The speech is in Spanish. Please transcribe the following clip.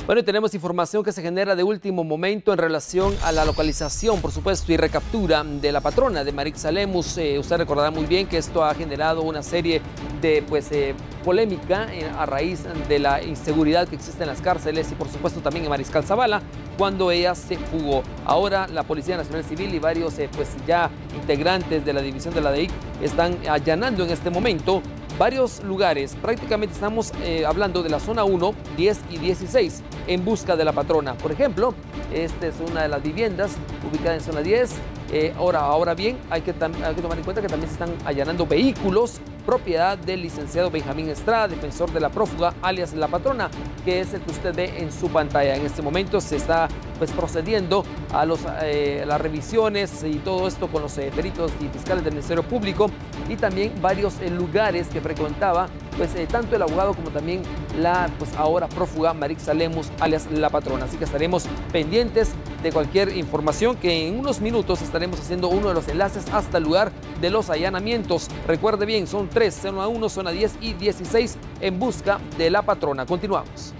Bueno, y tenemos información que se genera de último momento en relación a la localización, por supuesto, y recaptura de la patrona de Marixa Lemus. Usted recordará muy bien que esto ha generado una serie de polémica a raíz de la inseguridad que existe en las cárceles y, por supuesto, también en Mariscal Zavala, cuando ella se fugó. Ahora la Policía Nacional Civil y varios ya integrantes de la división de la DEIC están allanando en este momento varios lugares. Prácticamente estamos hablando de la zona 1, 10 y 16 en busca de la patrona. Por ejemplo, esta es una de las viviendas ubicada en zona 10. Ahora bien, hay que tomar en cuenta que también se están allanando vehículos, propiedad del licenciado Benjamín Estrada, defensor de la prófuga, alias la patrona, que es el que usted ve en su pantalla. En este momento se está procediendo a las revisiones y todo esto con los peritos y fiscales del Ministerio Público y también varios lugares que frecuentaba tanto el abogado como también la ahora prófuga Marixa Lemus, alias la patrona. Así que estaremos pendientes de cualquier información, que en unos minutos estaremos haciendo uno de los enlaces hasta el lugar de los allanamientos. Recuerde bien, son 3, zona 1, zona 10 y 16 en busca de la patrona. Continuamos.